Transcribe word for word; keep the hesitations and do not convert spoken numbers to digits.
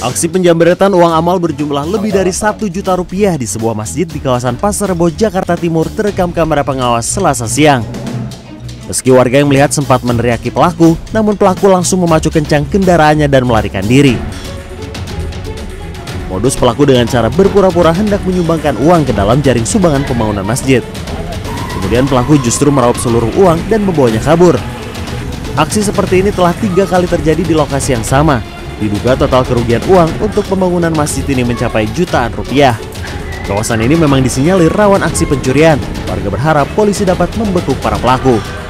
Aksi penjamretan uang amal berjumlah lebih dari satu juta rupiah di sebuah masjid di kawasan Pasar Rebo, Jakarta Timur terekam kamera pengawas Selasa siang. Meski warga yang melihat sempat meneriaki pelaku, namun pelaku langsung memacu kencang kendaraannya dan melarikan diri. Modus pelaku dengan cara berpura-pura hendak menyumbangkan uang ke dalam jaring sumbangan pembangunan masjid. Kemudian pelaku justru meraup seluruh uang dan membawanya kabur. Aksi seperti ini telah tiga kali terjadi di lokasi yang sama. Diduga total kerugian uang untuk pembangunan masjid ini mencapai jutaan rupiah. Kawasan ini memang disinyalir rawan aksi pencurian. Warga berharap polisi dapat membekuk para pelaku.